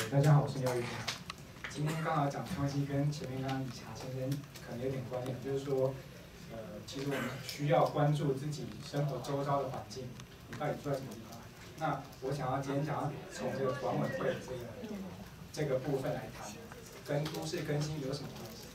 大家好，我是廖玉婷。今天刚好讲的东西跟前面刚刚理查先生可能有点关联，就是说，其实我们需要关注自己生活周遭的环境，你到底住在什么地方？那我今天想要从这个管委会这个部分来谈，跟都市更新有什么关系？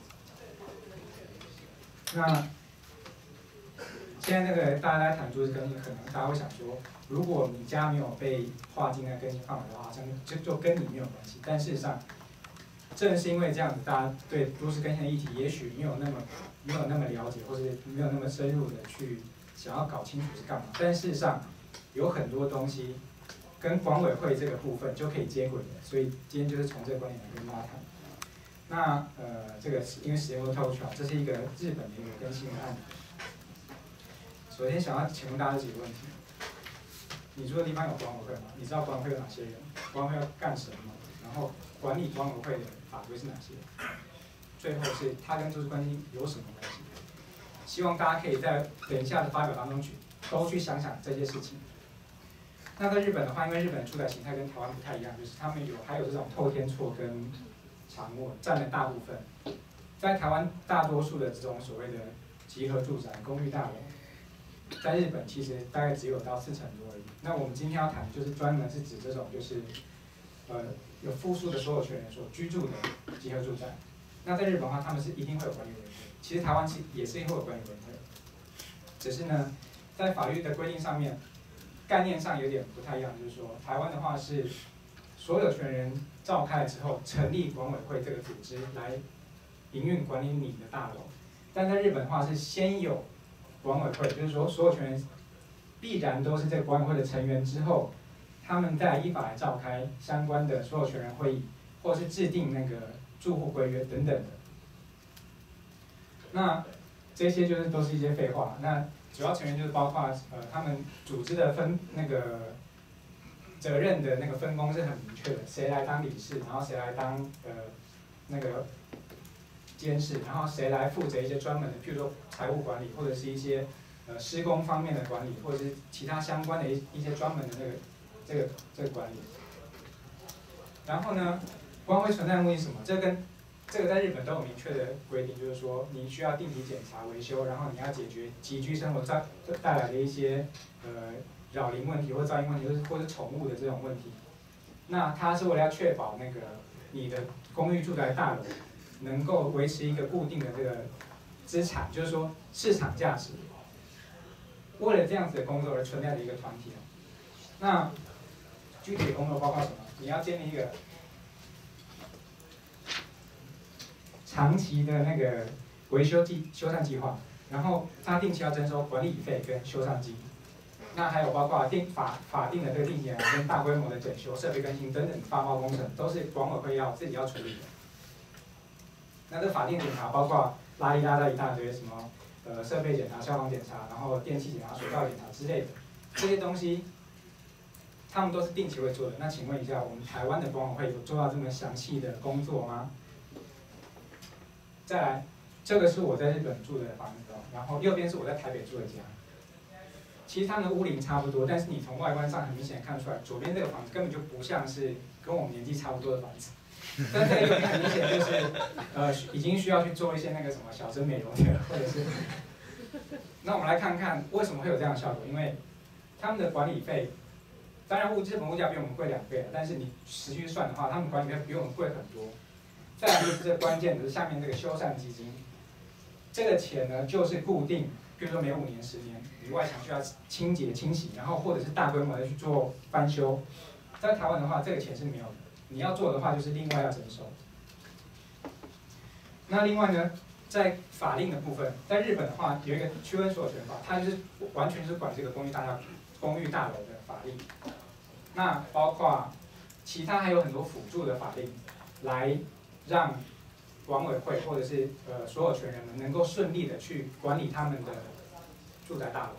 那现在那个大家在谈都市更新，可能大家会想说，如果你家没有被划进那更新范围的话，好像就跟你没有关系。但事实上，正是因为这样子，大家对都市更新的议题也许没有那么了解，或是没有那么深入的去想要搞清楚是干嘛。但事实上，有很多东西跟管委会这个部分就可以接轨的。所以今天就是从这个观点来跟大家谈。那这个因为时间都太过长，这是一个日本的一个更新的案例。首先想要请问大家几个问题：你住的地方有管委会吗？你知道管委会有哪些人？管委会要干什么？然后管理管委会的法规是哪些？最后是它跟都市更新有什么关系？希望大家可以在等一下的发表当中都去想想这些事情。那在日本的话，因为日本的住宅形态跟台湾不太一样，就是他们还有这种透天厝跟长卧占了大部分。在台湾大多数的这种所谓的集合住宅、公寓大楼，在日本其实大概只有到4成多而已。那我们今天要谈的就是专门是指这种就是有复数的所有权人所居住的集合住宅。那在日本的话，他们是一定会有管理委员会。其实台湾也是会有管理委员会，只是呢，在法律的规定上面，概念上有点不太一样。就是说，台湾的话是所有权人召开了之后，成立管委会这个组织来营运管理你的大楼。但在日本的话是先有管委会，就是说所有权人必然都是这个管委会的成员之后，他们再依法来召开相关的所有权人会议，或是制定那个住户规约等等的。那这些都是一些废话。那主要成员就是包括他们组织的责任的那个分工是很明确的，谁来当理事，然后谁来当那个监事，然后谁来负责一些专门的，譬如说财务管理，或者是一些施工方面的管理，或者是其他相关的一些专门的这个管理。然后呢，管委会存在的目的是什么？这个在日本都有明确的规定，就是说你需要定期检查维修，然后你要解决集居生活带来的一些扰邻问题或噪音问题，或者宠物的这种问题。那它是为了要确保那个你的公寓住宅大楼能够维持一个固定的这个资产，就是说市场价值。为了这样子的工作而存在的一个团体。那具体的工作包括什么？你要建立一个长期的那个维修修缮计划，然后它定期要征收管理费跟修缮金。那还有包括法定的这个定检跟大规模的整修、设备更新等等发包工程，都是管委会自己要处理的。那这法定检查包括拉里拉的一大堆什么设备检查、消防检查，然后电气检查、水道检查之类的，这些东西他们都是定期会做的。那请问一下，我们台湾的管委会有做到这么详细的工作吗？再来，这个是我在日本住的房子，然后右边是我在台北住的家。其实他们的屋龄差不多，但是你从外观上很明显看出来，左边这个房子根本就不像是跟我们年纪差不多的房子。但这个右边很明显就是已经需要去做一些那个什么小针美容的，或者是。那我们来看看为什么会有这样的效果？因为他们的管理费，当然日本物价比我们贵2倍，但是你持续算的话，他们管理费比我们贵很多。再来就是这关键的是下面这个修缮基金，这个钱呢就是固定，比如说每5年、10年，你外墙需要清洁清洗，然后或者是大规模的去做翻修。在台湾的话，这个钱是没有的，你要做的话就是另外要征收。那另外呢，在法令的部分，在日本的话有一个区分所有权法，它就是完全是管这个公寓大楼的法令。那包括其他还有很多辅助的法令，来让管委会或者是所有权人们能够顺利的去管理他们的住宅大楼。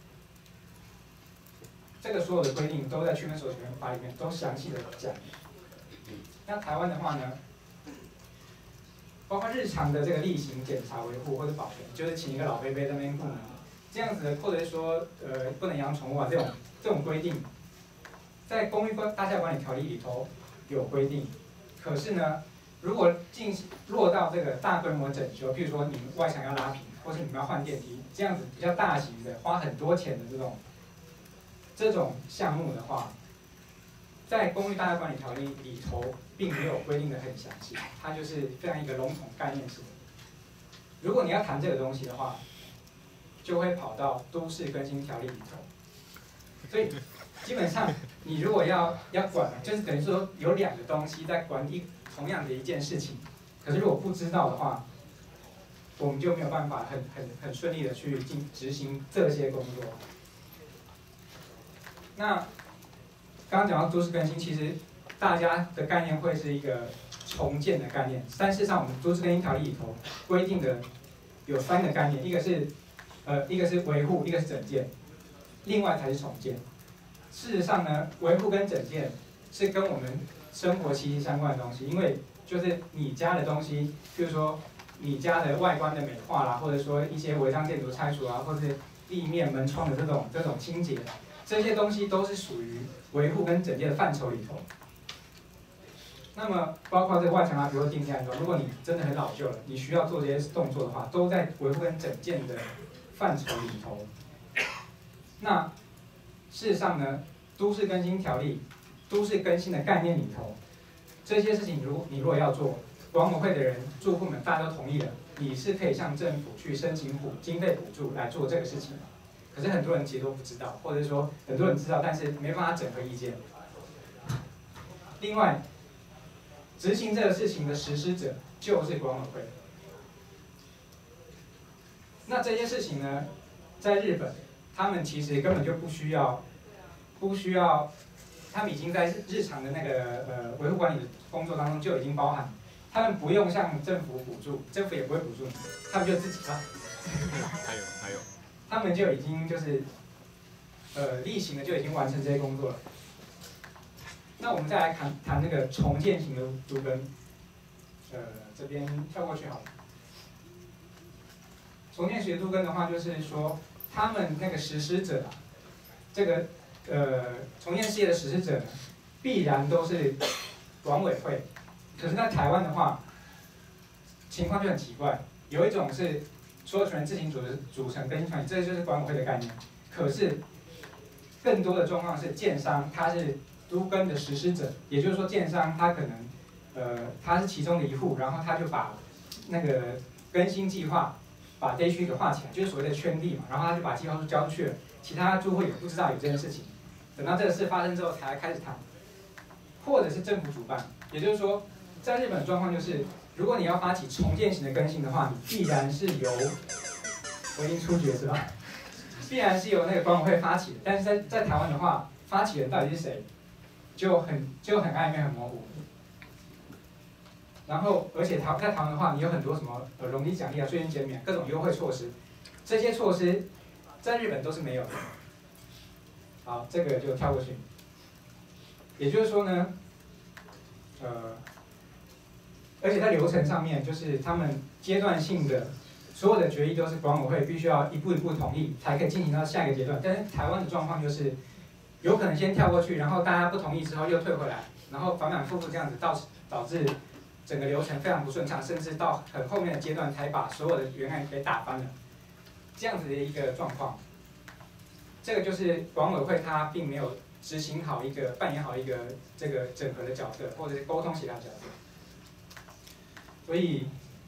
这个所有的规定都在区分所有权法里面都详细的讲。那台湾的话呢，包括日常的这个例行检查、维护或者保全，就是请一个老伯伯在那边顾你，这样子的，或者是说不能养宠物啊这种规定，在公寓大厦管理条例里头有规定。 可是呢，如果落到这个大规模整修，譬如说你们外墙要拉平，或是你们要换电梯，这样子比较大型的、花很多钱的这种项目的话，在公寓大厦管理条例里头并没有规定的很详细，它就是非常一个笼统概念式的。如果你要谈这个东西的话，就会跑到都市更新条例里头。所以基本上你如果要管，就是等于说有两个东西在管同样的一件事情，可是如果不知道的话，我们就没有办法很顺利的去执行这些工作。那刚刚讲到都市更新，其实大家的概念会是一个重建的概念，但事实上我们都市更新条例里头规定的有3个概念，一个是维护，一个是整建，另外才是重建。事实上呢，维护跟整建是跟我们生活息息相关的东西，因为就是你家的东西，譬如说你家的外观的美化啦，或者说一些违章建筑拆除啊，或是地面门窗的这种清洁，这些东西都是属于维护跟整建的范畴里头。那么包括这个外墙啊，比如说电梯安装，如果你真的很老旧了，你需要做这些动作的话，都在维护跟整建的范畴里头。那事实上呢，都市更新条例、都市更新的概念里头，这些事情你如果要做，管委会的人、住户们大家都同意了，你是可以向政府去申请经费补助来做这个事情的。可是很多人其实都不知道，或者说很多人知道，但是没办法整合意见。另外，执行这个事情的实施者就是管委会。那这些事情呢，在日本，他们其实根本就不需要，他们已经在日常的那个维护管理的工作当中就已经包含，他们不用向政府补助，政府也不会补助你，他们就自己发。 还有， 他们就已经就是例行的就已经完成这些工作了。那我们再来谈那个重建型的都更，这边跳过去好了。重建型的都更的话，就是说他们那个实施者啊，这个重建事业的实施者呢，必然都是管委会。可是，在台湾的话，情况就很奇怪，有一种是所有权人自行组成更新团体，这就是管委会的概念。可是，更多的状况是建商他是都更的实施者，也就是说，建商他可能他是其中的一户，然后他就把那个更新计划把这一区给画起来，就是所谓的圈地嘛，然后他就把计划书交出去了，其他住户也不知道有这件事情，等到这个事发生之后才开始谈，或者是政府主办，也就是说，在日本的状况就是，如果你要发起重建型的更新的话，你必然是由我已经出局是吧？必然是由那个管委会发起的，但是在台湾的话，发起人到底是谁，就很暧昧、很模糊。然后，而且在台湾的话，你有很多什么容积奖励啊、税金减免、各种优惠措施，这些措施在日本都是没有的。好，这个就跳过去。也就是说呢，而且在流程上面，就是他们阶段性的所有的决议都是管委会必须要一步一步同意，才可以进行到下一个阶段。但是台湾的状况就是，有可能先跳过去，然后大家不同意之后又退回来，然后反反复复这样子，导致整个流程非常不顺畅，甚至到很后面的阶段才把所有的原案给打翻了，这样子的一个状况。这个就是管委会它并没有扮演好一个这个整合的角色，或者是沟通协调角色。所以，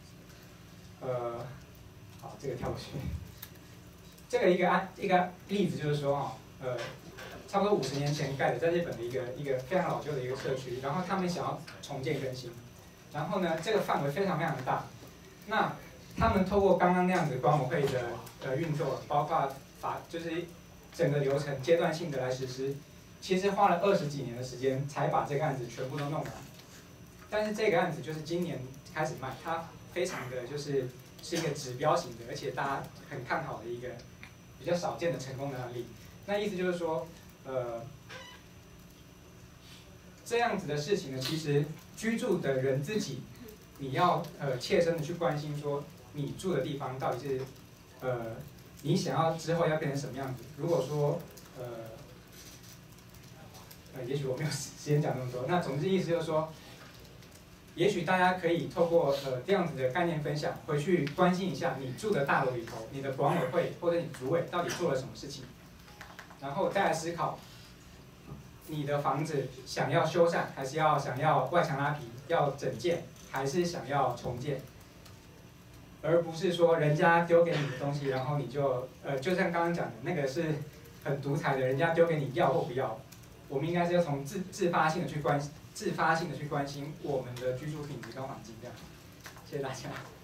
好，这个跳过去。这个一个例子就是说差不多50年前盖的，在日本的一个非常老旧的一个社区，然后他们想要重建更新，然后呢，这个范围非常非常的大，那他们透过刚刚那样子管委会的运作，包括就是整个流程阶段性的来实施，其实花了20几年的时间才把这个案子全部都弄完。但是这个案子就是今年开始卖，它非常的是一个指标型的，而且大家很看好的一个比较少见的成功的案例。那意思就是说，这样子的事情呢，其实居住的人自己，你要切身的去关心说，你住的地方到底是你想要之后要变成什么样子？如果说也许我没有时间讲那么多。那总之意思就是说， 也许大家可以透过这样子的概念分享，回去关心一下你住的大楼里头，你的管委会或者你主委到底做了什么事情，然后再来思考，你的房子想要修缮，还是想要外墙拉皮，要整建，还是想要重建，而不是说人家丢给你的东西，然后你就就像刚刚讲的那个是很独裁的，人家丢给你要或不要，我们应该是要从自发性的去关心我们的居住品质跟环境这样。谢谢大家。